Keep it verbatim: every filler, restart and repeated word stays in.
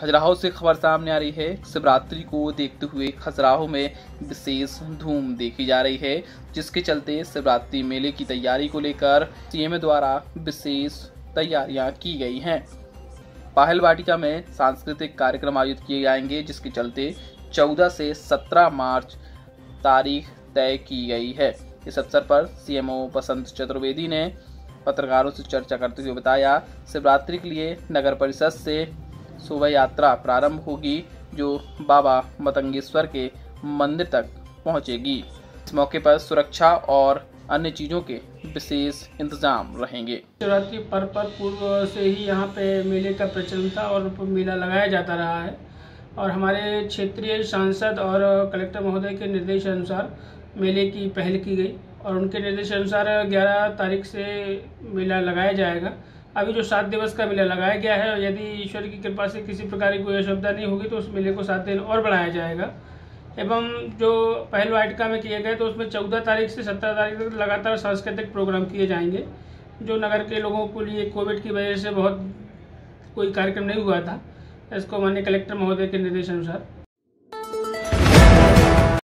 खजुराहो से खबर सामने आ रही है। शिवरात्रि को देखते हुए खजुराहो में विशेष धूम देखी जा रही है, जिसके चलते शिवरात्रि मेले की तैयारी को लेकर सीएम द्वारा विशेष तैयारियां की गई हैं। पायल वाटिका में सांस्कृतिक कार्यक्रम आयोजित किए जाएंगे, जिसके चलते चौदह से सत्रह मार्च तारीख तय की गई है। इस अवसर पर सीएमओ बसंत चतुर्वेदी ने पत्रकारों से चर्चा करते हुए बताया, शिवरात्रि के लिए नगर परिषद से शोभा यात्रा प्रारंभ होगी, जो बाबा मतंगेश्वर के मंदिर तक पहुंचेगी। इस मौके पर सुरक्षा और अन्य चीजों के विशेष इंतजाम रहेंगे। शिवरात्रि पर्व पर पूर्व से ही यहाँ पे मेले का प्रचलन था और मेला लगाया जाता रहा है और हमारे क्षेत्रीय सांसद और कलेक्टर महोदय के निर्देश अनुसार मेले की पहल की गई और उनके निर्देश अनुसार ग्यारह तारीख से मेला लगाया जाएगा। अभी जो सात दिवस का मेला लगाया गया है, यदि ईश्वर की कृपा से किसी प्रकार की कोई असुविधा नहीं होगी तो उस मेले को सात दिन और बढ़ाया जाएगा। एवं जो पहल वाटिका में किए गए तो उसमें चौदह तारीख से सत्रह तारीख तक लगातार सांस्कृतिक प्रोग्राम किए जाएंगे, जो नगर के लोगों के लिए कोविड की वजह से बहुत कोई कार्यक्रम नहीं हुआ था। इसको माननीय कलेक्टर महोदय के निर्देश अनुसार